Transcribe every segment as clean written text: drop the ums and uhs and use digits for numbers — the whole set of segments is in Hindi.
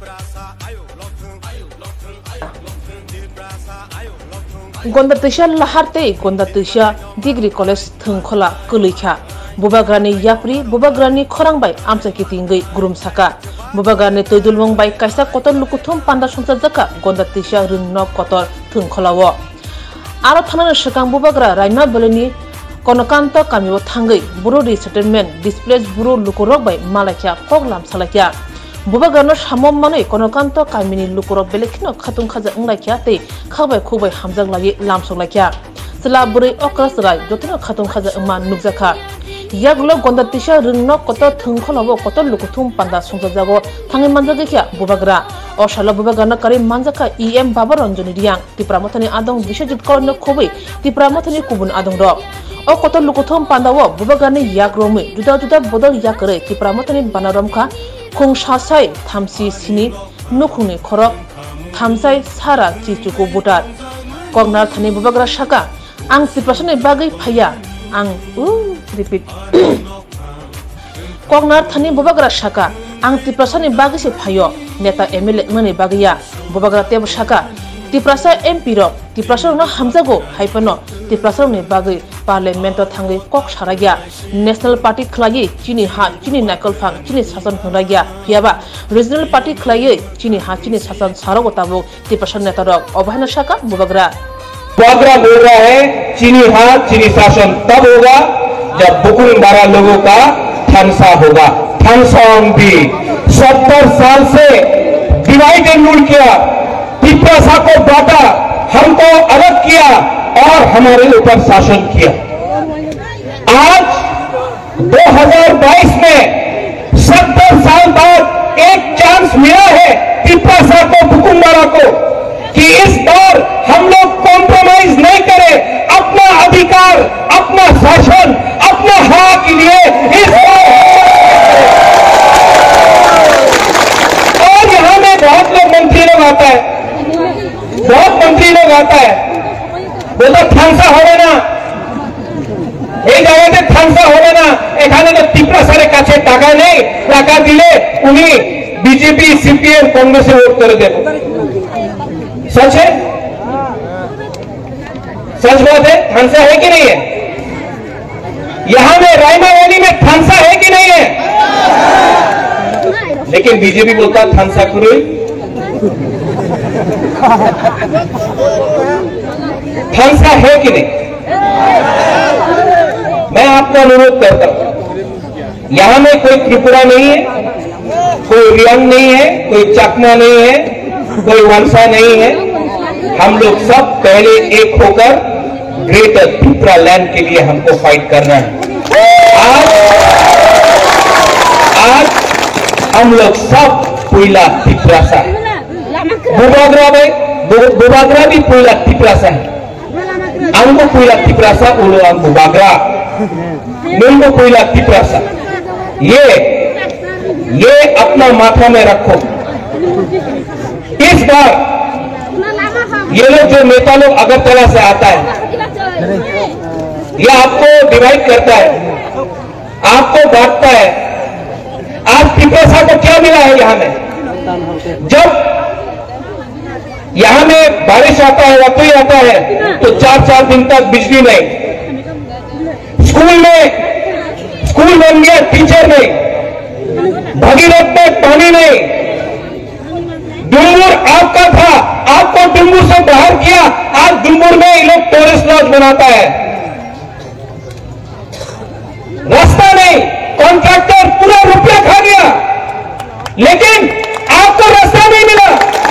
Gondatisha laharte Gondatisha Degree College Thungkhola Kulikha Bubagrani Yapri Bubagrani Khorangbai Amsakitingai Gurum Saka Bubagrani Toidulmongbai Kaisa Kotor Lukuthum Panda Sungsajaka Gondatisha Ringnok Kotor Thungkholawo Aro Thanana Shakang Bubagra Raima Bolani Konokanto Kamiwo Thangai Buru Resettlement Displaced Buru Lukurokbai Malakya Koglam Salakya Bubagrano Shamom Mane Konokanto Kamini Lukurok Belekino Khatung Khaja Unglakya Te Khabai Kubai Hamjang Lagi Lamsolakya Sela Buri Okras Rai Jotino Khatung Khaja Uman Nukzaka Yaglo Gondatisha Ringnok Kotor Thungkholawo Kotor Lukuthum Panda Sungsajago Thangai Manjagakya Bubagra Oshala Bubagrano Kari Manjaka EM Babaranjoni Riang Tipramothani Adong Bishojit Korno Khobai Tipramothani Kubun Adong Ro O Kotor Lukuthum Pandawo Bubagrani Yagromi Juda Juda Bodol Yakare Tipramothani Banaramkha Khung Shasai Thamsi Sini Nukhungni Khorok Thamsai Sara Chichuku Butar Kognar Thani Bubagra Shaka Ang Tiprasani Bagai Phaya Ang repeat Kognar Thani Bubagra Shaka Ang Tiprasani Bagai Se Phayo Neta MLA Mani Bagaya Bubagra Teb Shaka Tiprasa MP Rok Tiprasa no Hamzago Haipano Tiprasa ni Bagai Parliamento Thangai Kok Saragya National Party Khlai Chini Ha Chini Nakal Phang Chini Sasan Hunragya Hiaba Regional Party Khlai Chini Ha Chini Sasan Saragotabo Tiprasa Neta Rok Obhana Shaka Bubagra बुबाग्रा बोल रहा है चीनी हाथ चीनी शासन तब होगा जब बुकुम बारा लोगों का थानसा होगा थानसोंग भी 70 साल से डिवाइड एंड रूल किया तिप्रासा को बांटा हमको अलग किया और हमारे ऊपर शासन किया आज 2022 में 70 साल बाद एक चांस मिला है तिप्रासा को बुकुम बारा को कि इस बार हम लोग कॉम्प्रोमाइज नहीं करें अपना अधिकार अपना शासन अपना हक के लिए इस बार और यहां में बहुत लोग मंत्री लोग आता है बहुत मंत्री लोग आता है बोलता थानसा हो ना এই জায়গাতে থানসা হবে না এখানে তো তিপ্রাসারের কাছে টাকা নেই টাকা দিলে উনি বিজেপি সিপিএম কংগ্রেসে ভোট করে দেবে सच है सच बात है थानसा है कि नहीं है यहां में रायमा वैली में थानसा है कि नहीं है लेकिन बीजेपी बोलता थानसा करो थानसा है कि नहीं मैं आपको अनुरोध करता हूं यहां में कोई त्रिपुरा नहीं है कोई रियांग नहीं है कोई चकमा नहीं है कोई वंशा नहीं है हम लोग सब पहले एक होकर ग्रेटर त्रिपुरा लैंड के लिए हमको फाइट करना है आज हम लोग सब पुइला तिप्रासा है बुबाग्रा भी पुइला तिप्रासा है अंगो पुइला तिप्रासा उलो अंग बुबाग्रा मुंगो पुइला तिप्रासा ये अपना माथा में रखो इस बार ये लोग जो नेता लोग अगरतला से आता है ये आपको डिवाइड करता है आपको बांटता है आज तिप्रासा को क्या मिला है यहां में जब यहां में बारिश आता है वतुई आता है तो 4-4 दिन तक बिजली नहीं स्कूल बन गया टीचर नहीं भगीरथ में पानी नहीं डुम्बुर आपका था आपको डुम्बुर से बाहर किया आज डुम्बुर में ये लोग टूरिस्ट लॉज बनाता है रास्ता नहीं कॉन्ट्रैक्टर पूरा रुपया खा गया लेकिन आपको रास्ता नहीं मिला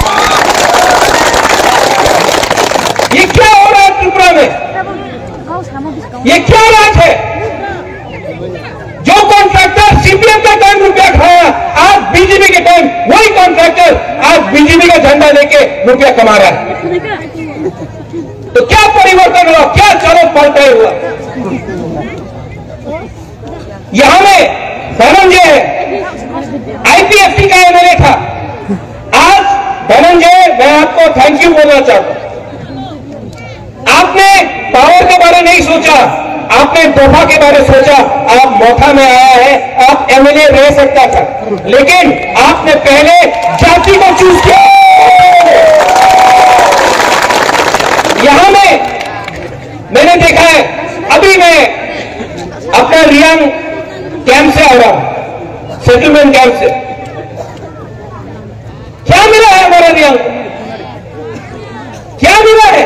ये क्या हो रहा है त्रिपुरा में ये क्या राज है जो कॉन्ट्रैक्टर सीपीएम का टाइम रुपया खाया आज बीजेपी के टाइम वही कॉन्ट्रैक्टर आज बीजेपी का झंडा लेके रुपया कमा रहा है तो क्या परिवर्तन हुआ क्या चलो पलटा हुआ यहां में धनंजय है आईपीएफटी का एमएलए था आज धनंजय मैं आपको थैंक यू बोलना चाहता हूं आपने पावर के बारे नहीं सोचा आपने तोहफा के बारे सोचा आप मौका में आया है आप एमएलए रह सकता था लेकिन आपने पहले जाति को को चूज किया। यहां मैंने देखा है, अभी मैं अपना रियांग कैंप से आ रहा हूं, सेटलमेंट कैंप से। क्या मिला है हमारा रियांग? क्या मिला है?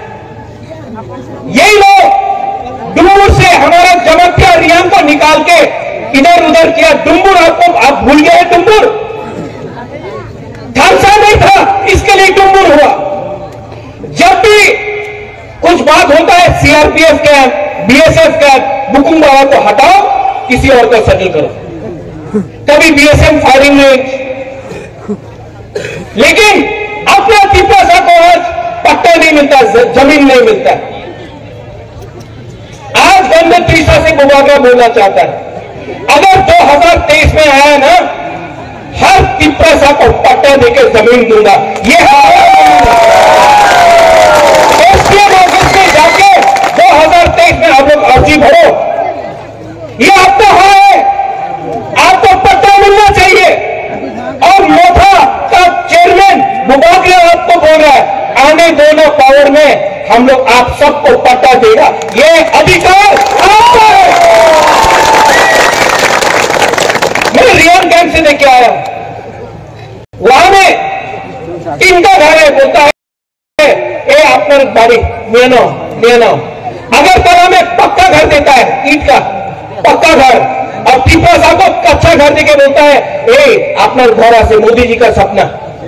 यही लोग डुम्बुर से हमारा जमतिया रियांग को निकाल के इधर उधर किया। डुम्बुर आप भूल गए? डुम्बुर थानसा नहीं था, इसके लिए डुम्बुर हुआ। जब भी कुछ बात होता है सीआरपीएफ कैंप, बीएसएफ कैंप, बुकुम बाबा को हटाओ, किसी और को सेटल करो। कभी बीएसएफ फायरिंग रेंज, लेकिन अपना तिपरासा को आज पट्टा नहीं मिलता, जमीन नहीं मिलता। आज गंदे त्रिशा से बुबागरा बोलना चाहता है, अगर 2023 में आया ना, हर तिपरासा को पट्टा देकर जमीन दूंगा। ये एसडीएम ऑफिस में जाके 2023 में आप लोग अर्जी भरो, ये आपका है, आपको पट्टा मिलना चाहिए। और मोथा का चेयरमैन बुबागरा आपको बोल रहा है, आने दोनों पावर में हम लोग आप सबको पट्टा देगा, ये अधिकार आपका है। मैं रियांग कैंप से देख के आया, वहां में इनका घर है, बोलता है ए आपने बारी मेनो अगर तला में पक्का घर देता है, ईट का पक्का घर, और तिपरासा को कच्चा घर देके बोलता है ए अपना घर से मोदी जी का सपना।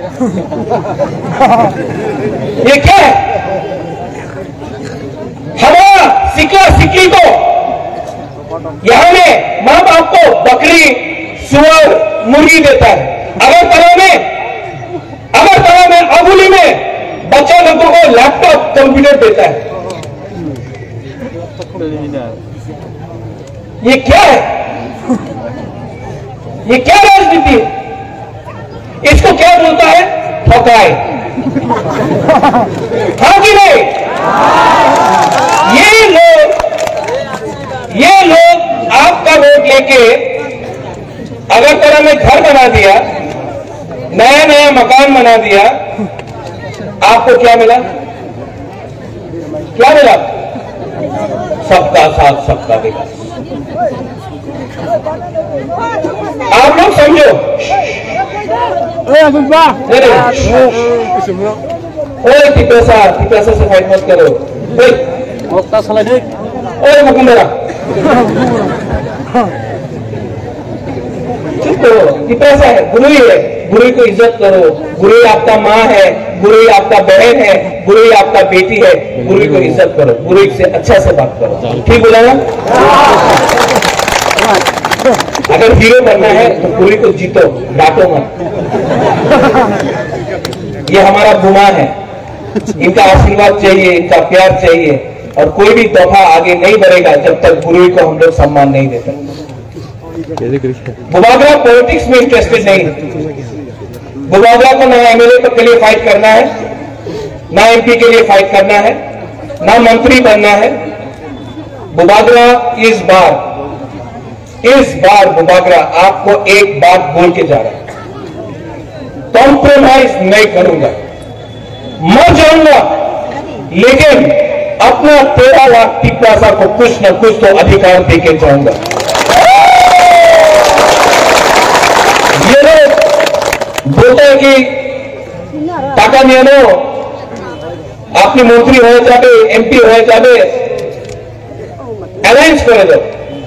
ये क्या है? हमारा सिकला सिकली को यहां में मां बाप को बकरी, सुअर, मुर्गी देता है। अगर तला में अबुली में बच्चा लोगों को लैपटॉप, कंप्यूटर देता है। ये क्या है? ये क्या राजनीति है? इसको क्या बोलता है? ठोकाई। हाँ कि नहीं? ये लोग आपका वोट लेके अगरतला में घर बना दिया, नया मकान बना दिया, आपको क्या मिला? क्या मिला? सबका साथ सबका विकास। आप लोग समझो। तिपरासा से फाइट मत करो। मुकुंदरा चुप करो। तिपरासा है, गुरुई है, गुरुई को इज्जत करो। गुरुई आपका माँ है, गुरुई आपका बहन है, गुरुई आपका बेटी है, गुरुई को इज्जत करो, गुरुई से अच्छा से बात करो। ठीक बोला ना? अगर हीरो बनना है तो गुरुई को जीतो, डांटो मत। ये हमारा बुमा है, इनका आशीर्वाद चाहिए, इनका प्यार चाहिए, और कोई भी दफा आगे नहीं बढ़ेगा जब तक गुरुई को हम लोग सम्मान नहीं देते। बुबागरा पॉलिटिक्स में इंटरेस्टेड नहीं है। बुबागरा को ना एमएलए के लिए फाइट करना है, ना एमपी के लिए फाइट करना है, ना मंत्री बनना है। बुबागरा इस बार बुबागरा आपको एक बात बोल के जा रहा है, कॉम्प्रोमाइज नहीं करूंगा, मर जाऊंगा, लेकिन अपना 13 लाख तिपरासा को कुछ न कुछ तो अधिकार देके जाऊंगा। ये लोग बोलते हैं कि टाका नियनो आपने मंत्री हो जाए, एमपी हो जाए, अलायंस करे दो।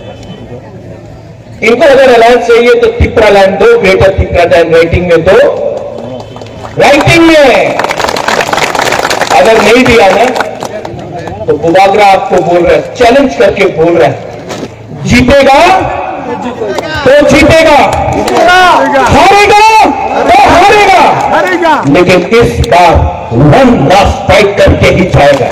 इनको अगर अलायंस चाहिए तो तिपरा लैंड दो, ग्रेटर तिपरा लैंड राइटिंग में दो, राइटिंग में। अगर नहीं दिया ना तो बुबागरा आपको बोल रहा है, चैलेंज करके बोल रहा है, जीतेगा तो जीतेगा, हारेगा तो हारेगा, लेकिन इस बार वन लास्ट फाइट करके ही जाएगा।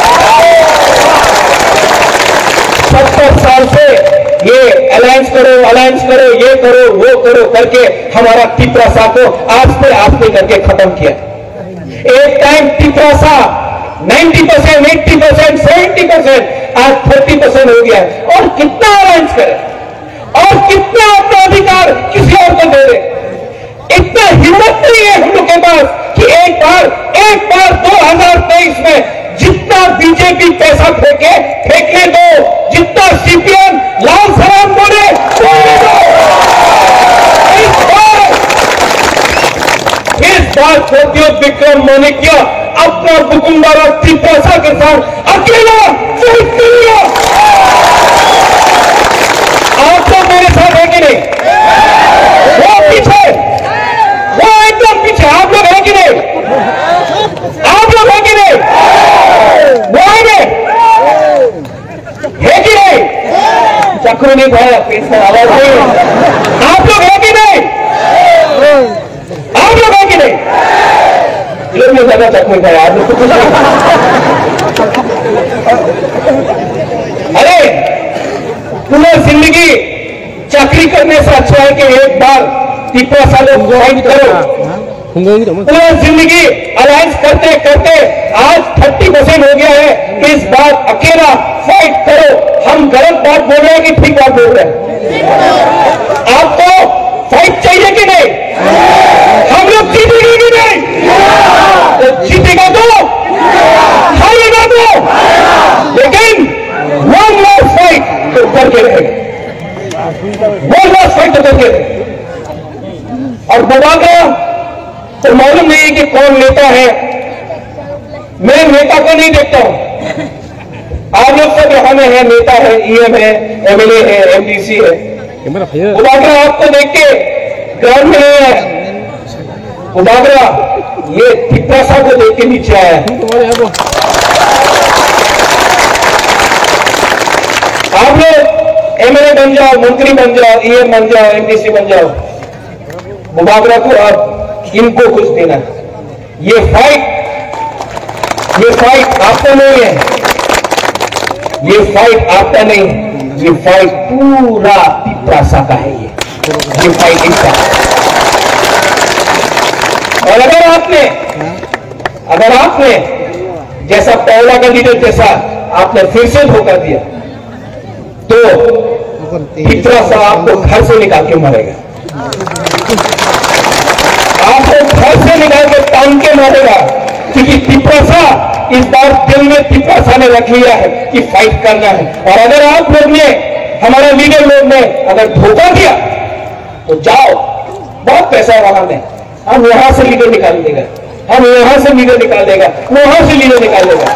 70 साल से ये अलायंस करो, ये करो, वो करो करके हमारा तिपरासा को आस्ते करके खत्म किया। एक टाइम तिपरासा 90%, 80%, 70%, आज 30% हो गया है। और कितना अलायंस करे और कितना अपना अधिकार किसी और को दे दे, इतना हिम्मत नहीं है हम लोग बीजेपी पैसा फेंकने दो, जितना सीपीएम लाल सलाम बोले बोलने दो। इस बार प्रोद्योग विक्रम माणिक्य अपना बुकुम्बारा त्रिपासा के साथ अकेला जीत लिया। आप लोग मेरे साथ है कि नहीं? वो पीछे, वो एकदम पीछे, आप लोग है कि नहीं? आप लोग है कि नहीं? वो आगे है कि नहीं? चक्र नहीं भाया, पैसा आवाज नहीं। आप लोग है कि नहीं? आप लोग है कि नहीं? लोग में ज्यादा चक्र भाया, आप लोग तो कुछ नहीं। अरे पूरा जिंदगी चाकरी करने से अच्छा है कि एक बार तिपरा लोग फाइट करो। पूरा जिंदगी अलायंस करते करते आज 30% हो गया है। इस बार अकेला फाइट करो। हम गलत बात बोल रहे हैं कि ठीक बात बोल रहे हैं? आपको फाइट चाहिए कि नहीं? हम लोग जीतेंगे कि नहीं? तो जीतेगा तो, हारेगा तो, लेकिन वन लास्ट फाइट तो करके रहेगा। वन लास्ट फाइट तो करके रहेगा। और बुबागरा तो मालूम नहीं कि कौन नेता है। मैं नेता को नहीं देखता हूं। आप लोग सब यहां में है, नेता है, ईएम है, एमएलए है, एमडीसी है। बुबागरा आपको देख के ग्राउंड में नहीं है। बुबागरा ये तिपरासा को देख के नीचे आया है। आप लोग एमएलए बन जाओ, मंत्री बन जाओ, ईएम बन जाओ, एमडीसी बन जाओ, बुबागरा को आप इनको कुछ देना। ये फाइट आपका नहीं है। ये फाइट आपका नहीं, ये फाइट पूरा तिपरासा का है। ये फाइट इनका। और अगर आपने जैसा पहला का लीडर जैसा आपने फिर से धोखा दिया तो तिपरासा आपको घर से निकाल के मारेगा। आपको घर से निकाल के टांग के मारेगा। क्योंकि तिपरासा इस बार दिल में तिपरासा ने रख लिया है कि फाइट करना है। और अगर आप लोग ने, हमारे लीडर लोग ने अगर धोखा दिया तो जाओ, बहुत पैसा है वहां में, हम यहां से लीडर निकाल देगा, हम यहां से लीडर निकाल देगा, वहां से लीडर निकाल देगा।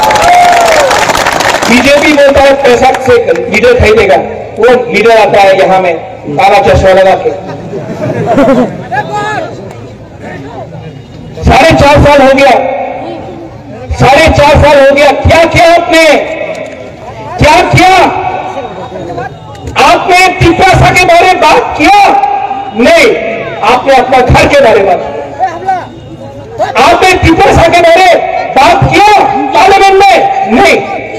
बीजेपी बोलता है पैसा से लीडर खरीदेगा, वो लीडर आता है यहां में काला चश्मा लगा के। 4.5 साल हो गया, 4.5 साल हो गया। क्या किया आपने? क्या किया आपने? तिपरासा के बारे में बात किया नहीं? आपने अपना घर के बारे में बात। आपने तिपरासा के बारे में बात किया पार्लियामेंट में? नहीं।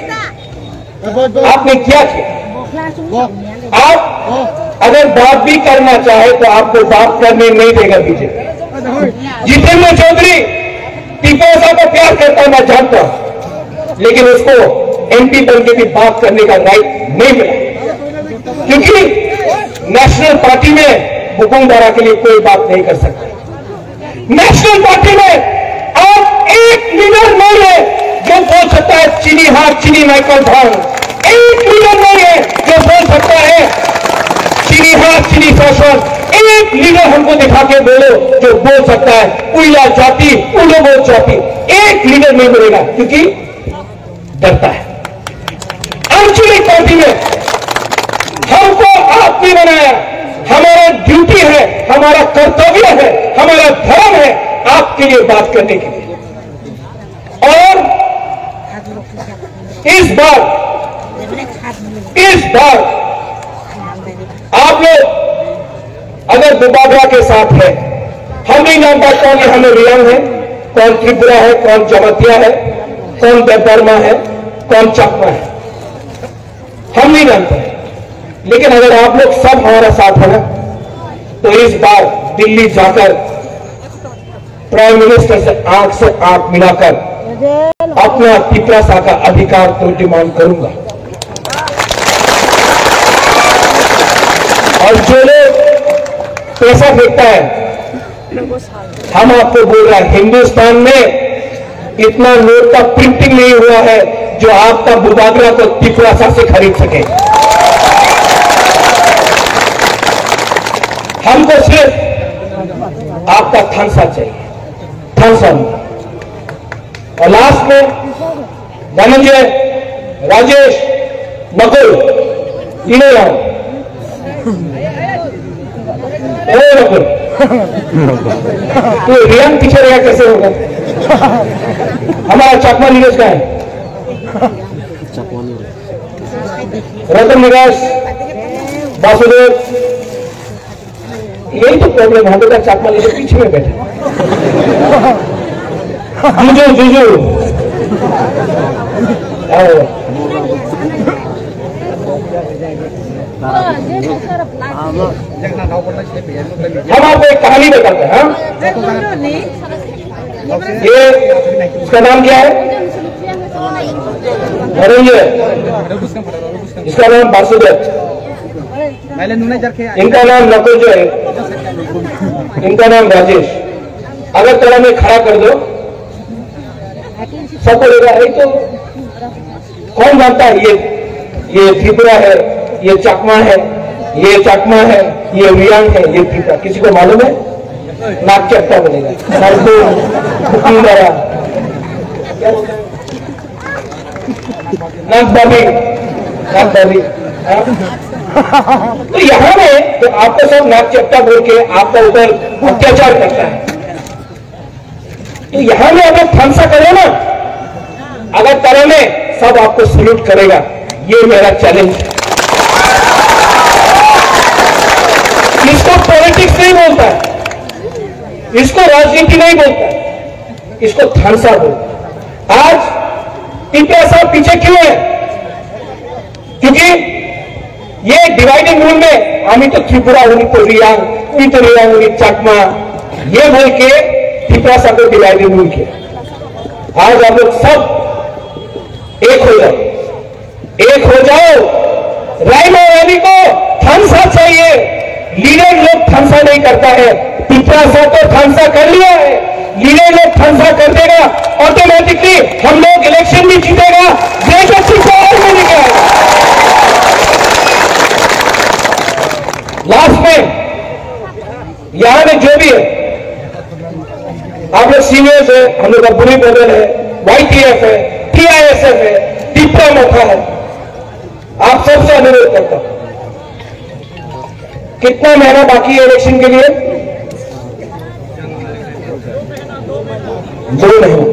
आपने क्या किया? आप अगर बात भी करना चाहे तो आपको बात करने नहीं देगा बीजेपी। जितेंद्र चौधरी तिपरासा को प्यार करता मैं जानता हूं, लेकिन उसको एमपी बन के भी बात करने का राइट नहीं मिला। क्योंकि नेशनल पार्टी में बुकुम्बारा के लिए कोई बात नहीं कर सकता। नेशनल पार्टी में आप एक लीडर नहीं है जो बोल सकता है चीनी हाथ चीनी माइकल भांग। एक लीडर नहीं है जो बोल सकता है चीनी हाथ चीनी शासन। एक लीडर हमको दिखा के बोलो जो बोल सकता है उइला जाति उलोगो जाति। एक लीडर नहीं मिलेगा क्योंकि डरता है। आंचलिक पार्टी में हमको आपने बनाया, हमारा ड्यूटी है, हमारा कर्तव्य है, हमारा धर्म है आपके लिए बात करने के लिए। और इस बार आप लोग अगर बुबागरा के साथ है, हम नहीं जानता कौन यहां में रियांग है, कौन त्रिपुरा है, कौन जमतिया है, कौन देवबर्मा है, कौन चकमा है, हम नहीं जानते। लेकिन अगर आप लोग सब हमारा साथ है ना, तो इस बार दिल्ली जाकर प्राइम मिनिस्टर से आंख मिलाकर अपना तिपरासा का अधिकार तो डिमांड करूंगा। और जो लोग पैसा फेंकता है, हम आपको बोल रहे हैं हिंदुस्तान में इतना नोट का प्रिंटिंग नहीं हुआ है जो आपका बुबागरा को त्रिपुरा से खरीद सके। हमको सिर्फ आपका थानसा चाहिए, थानसा। और लास्ट में धनंजय, राजेश, नकुल, तीनों आओ। नकुल, तो रियान पीछे रहेगा कैसे होगा? हमारा चकमा नीरज का है, रतन निवास, वासुदेव। यही तो प्रॉब्लम है, बेटा चकमा नीरज पीछे में बैठे। जुजू जुजू हम आपको एक कहानी बताते हैं। ये इसका नाम क्या है? इसका नाम वासुदेव, इनका नाम नकुल जो है, इनका नाम राजेश। अगर तला में खड़ा कर दो सबको लेगा। एक तो कौन जानता है ये त्रिपुरा है, ये चकमा है, ये चकमा है, ये रियांग है, ये त्रिपुरा। किसी को मालूम है? नाक चट्टा बनेगा, तो यहां में तो आपको सब नाक चट्टा बोल के आपका ऊपर अत्याचार करता है। तो यहां में अगर थानसा करो ना, अगर तरह में सब आपको सल्यूट करेगा। ये मेरा चैलेंज है। इसको पॉलिटिक्स नहीं बोलता है, इसको राजनीति नहीं बोलता है, इसको थानसा बोलता है। आज त्रिपुरा साहब पीछे क्यों है? क्योंकि ये डिवाइडिंग रूल में हमें तो त्रिपुरा, उन्हीं तो रियांग, उन्हीं चकमा, ये बोल के त्रिपुरा साहब को डिवाइडिंग रूल किया। आज आप लोग सब एक हो जाओ, एक हो जाओ। राइनो रैली को थानसा चाहिए। लीडर लोग थानसा नहीं करता है, त्रिपुरा साहब तो थानसा कर लिया है। लीडर लोग थानसा कर देगा, ऑटोमेटिकली हम लोग इलेक्शन भी जीतेगा, देश अच्छी पावर में निकलेगा। लास्ट में यहां में जो भी है, आप लोग सीनियर्स है, हम लोग का बुरी बदल है, YTF है, TISF है, त्रिपुरा मोथा है। आप सबसे अनुरोध करता हूं, कितना महीना बाकी है इलेक्शन के लिए? 2 महीना।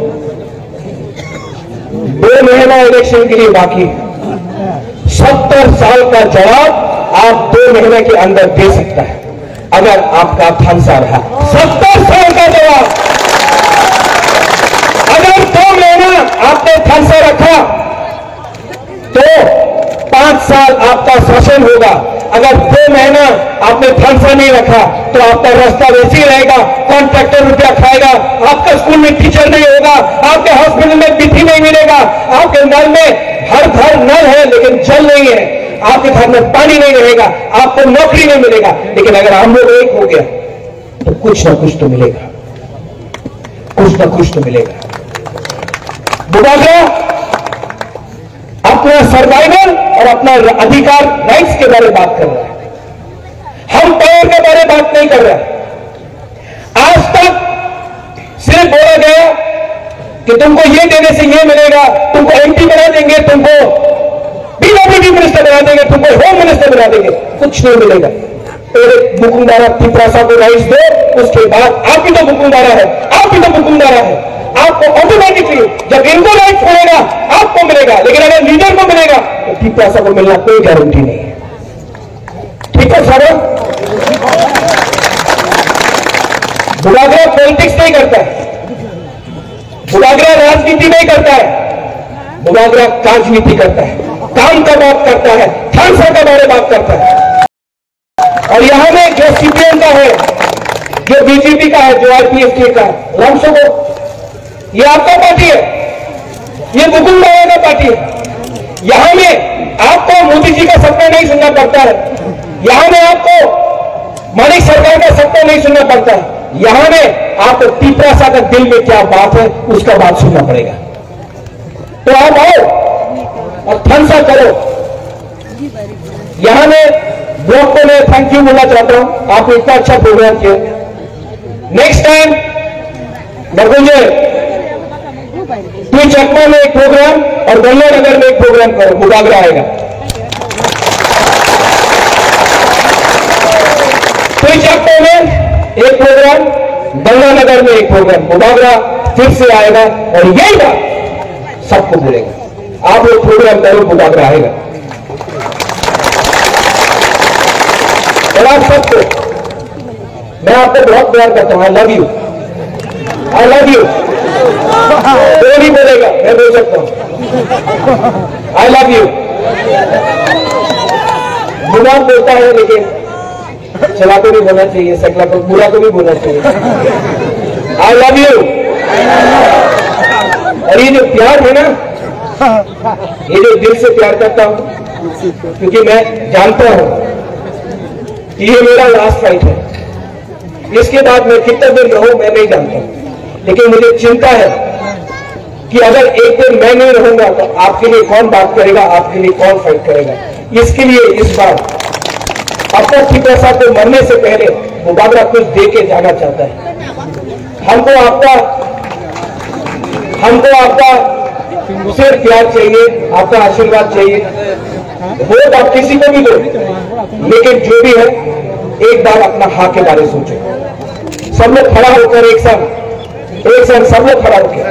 2 महीना इलेक्शन के लिए बाकी है। 70 साल का जवाब आप 2 महीने के अंदर दे सकता है अगर आपका थानसा रहा। 70 साल का जवाब। अगर 2 महीना आपने थानसा रखा तो 5 साल आपका शासन होगा। अगर 2 महीना आपने थानसा नहीं रखा तो आपका रास्ता वैसे ही रहेगा, कॉन्ट्रैक्टर रुपया खाएगा, आपका स्कूल में टीचर नहीं होगा, आपके हॉस्पिटल में बिजली नहीं मिलेगा, आपके नल में हर घर नल है लेकिन जल नहीं है, आपके घर में पानी नहीं रहेगा, आपको नौकरी नहीं मिलेगा। लेकिन अगर हम लोग एक हो गया तो कुछ ना कुछ तो मिलेगा, कुछ ना कुछ तो मिलेगा। बुबागरा अपना सर्वाइवल और अपना अधिकार, राइट्स के बारे में बात कर रहा है। हम पावर के बारे में बात नहीं कर रहे हैं। आज तक सिर्फ बोला गया कि तुमको ये देने से ये मिलेगा, तुमको MP बना देंगे, तुमको PWD मिनिस्टर बना देंगे, तुमको होम मिनिस्टर बना देंगे। कुछ नहीं मिलेगा। एक मुकुंदारा त्रिपुरा साहब को राइट्स दो, उसके बाद आप भी तो मुकुंदारा है, आप भी तो मुकुंदारा है। आपको ऑटोमेटिकली जब इनको राइट्स मिलेगा आपको मिलेगा, लेकिन अगर लीडर को मिलेगा तो त्रिपुरा साहब को मिलना कोई गारंटी नहीं है। ठीक है साहब? बुबागरा पॉलिटिक्स नहीं करता है, बुबागरा राजनीति नहीं करता है, बुबागरा राजनीति करता है, काम का बात करता है, थानसा का बारे बात करता है। और यहां में जो CPM का है, जो BJP का है, जो RPSK का है, रामसो को, ये आपका पार्टी है, ये मुकुंदारा का पार्टी है। यहां में आपको मोदी जी का सपना नहीं सुनना पड़ता है, यहां में आपको मानिक सरकार का सपना नहीं सुनना पड़ता है। यहां में आपको टीपरासा का दिल में क्या बात है उसका बात सुनना पड़ेगा। तो आप आओ और थनसा करो। यहां में ब्लॉक को मैं थैंक यू बोलना चाहता हूं, आपने इतना अच्छा प्रोग्राम किया। नेक्स्ट टाइम नरगुंजे तू चकमा में एक प्रोग्राम और गंगानगर में एक प्रोग्राम करो, मुबागरा आएगा। तू चकमा में एक प्रोग्राम, गंगानगर में एक प्रोग्राम, मुबागरा फिर से आएगा और यही बात सबको बोलेगा। आप लोग प्रोग्राम करो, मुबागरा आएगा। और आप सबको मैं आपको बहुत प्यार करता हूं। I love you, I love you. कोई नहीं बोलेगा, मैं बोल सकता हूं आई लव यू। बुरा बोलता है लेकिन चला को नहीं बोलना चाहिए, सकला को बुरा को भी बोलना चाहिए। I love you. और ये जो प्यार है ना, ये जो दिल से प्यार करता हूं, क्योंकि मैं जानता हूं कि ये मेरा लास्ट फाइट है। इसके बाद मैं कितना दिन रहूं मैं नहीं जानता, लेकिन मुझे चिंता है कि अगर एक दिन मैं नहीं रहूंगा तो आपके लिए कौन बात करेगा, आपके लिए कौन फाइट करेगा। इसके लिए इस बार अपना टीपरासा को मरने से पहले मुबागरा कुछ दे के जाना चाहता है। हमको आपका सिर्फ प्यार चाहिए, आपका आशीर्वाद चाहिए। वोट आप किसी को भी दो, लेकिन जो भी है एक बार अपना हाँ के बारे में सोचो। सब लोग खड़ा होकर एक साथ सब लोग खड़ा होकर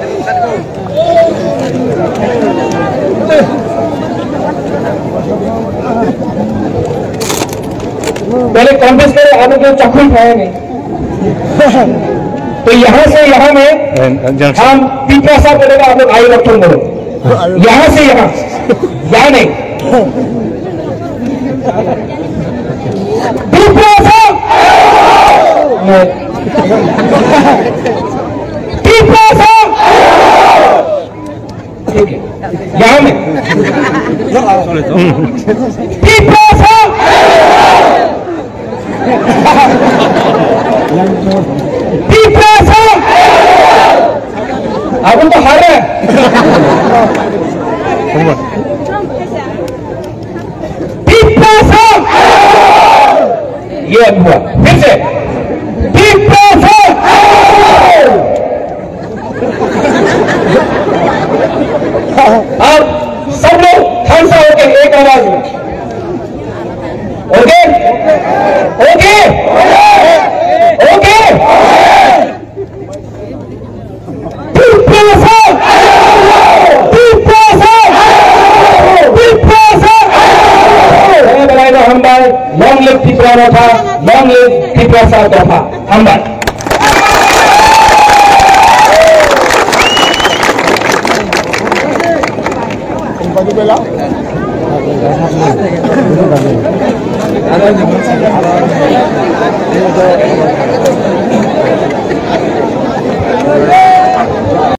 पहले कॉन्फ्रेंस करे, आप लोग चाकू खाया नहीं। तो यहां से यहां में हम टीपरासा करेगा, आप लोग आई रखो बोलो। यहां से यहां नहीं टीपरासा, टीपरासा, ठीक है। यहां में टीपरासा, टीपरासा। आप तो हार रहे हैं। टीपरासा, ये अब हुआ फिर से टीपरासा। अब सब लोग थनसा होके एक आवाज में okay okay okay. Tiprasa, Tiprasa, Tiprasa. बनाएगा हम बार लॉन्ग लिव टीपरासा था, लॉन्ग लिव टीपरासा था हम बार। Hello.